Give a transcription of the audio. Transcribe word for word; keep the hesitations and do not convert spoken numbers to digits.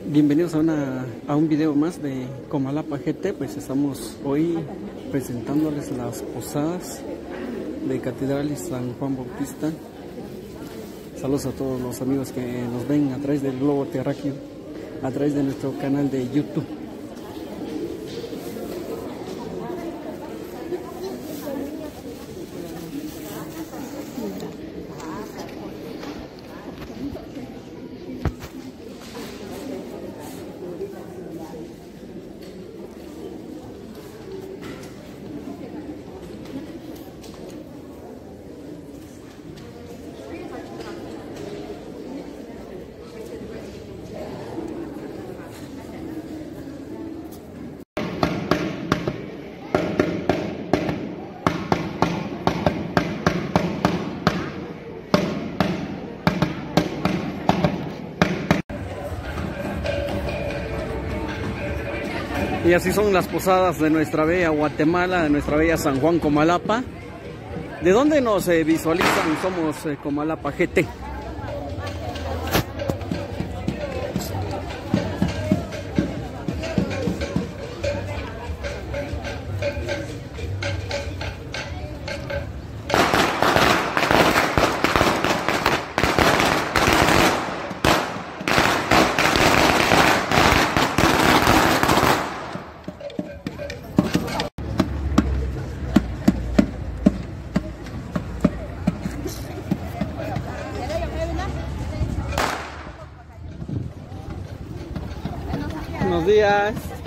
Bienvenidos a, una, a un video más de Comalapa G T. Pues estamos hoy presentándoles las posadas de Catedral y San Juan Bautista. Saludos a todos los amigos que nos ven a través del globo terráqueo, a través de nuestro canal de YouTube. Y así son las posadas de nuestra bella Guatemala, de nuestra bella San Juan Comalapa. ¿De dónde nos eh, visualizan? Somos eh, Comalapa G T. Buenos días.